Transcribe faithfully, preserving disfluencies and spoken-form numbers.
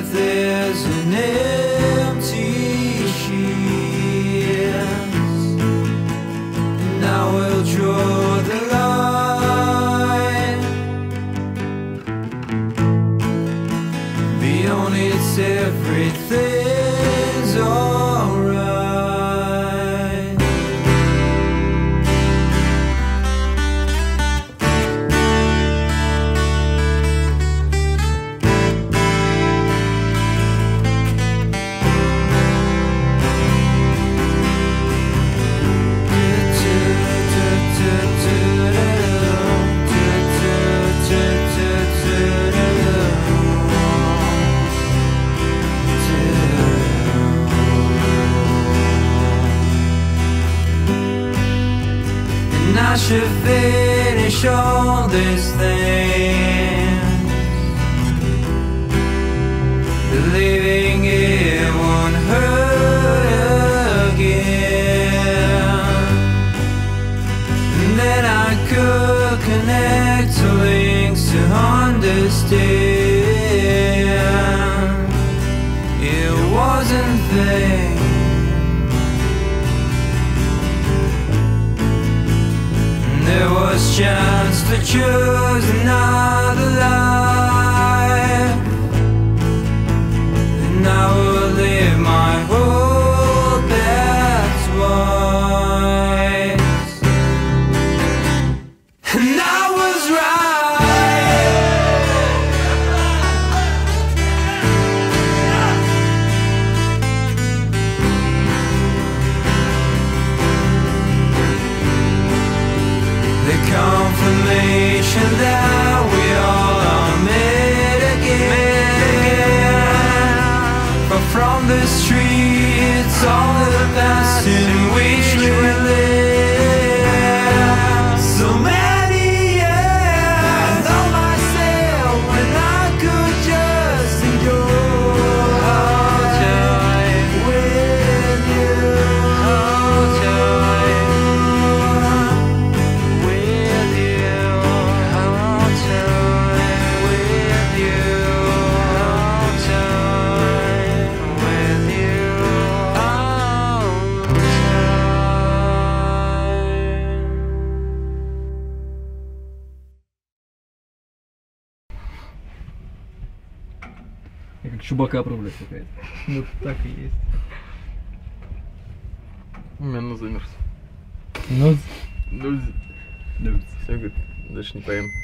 earth is an empty sheet, and I will draw the line beyond its everything's alright. I should finish all these things, believing it won't hurt again, and then I could connect to links to understand it wasn't vain. There was chance to choose another life, and I will live my whole path twice. And I was confirmation that we all are made again. But from the streets, all the past in which we live. So many years on myself when I could just endure. Hold tight with you. Hold tight. Я как Чубака проблять какая-то. Ну так и есть. У меня нос замерз. Нос? Нос. Нос. Все, говорит, дальше не поем.